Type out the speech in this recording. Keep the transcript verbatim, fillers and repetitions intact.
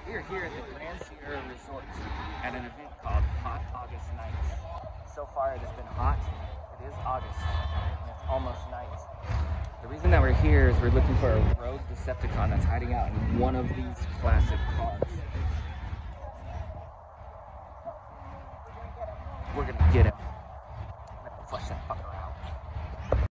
We are here at the Grand Sierra Resort at an event called Hot August Nights. So far it has been hot. It is August and it's almost night. The reason that we're here is we're looking for a rogue Decepticon that's hiding out in one of these classic cars. We're gonna get him. I'm gonna flush that fucker out.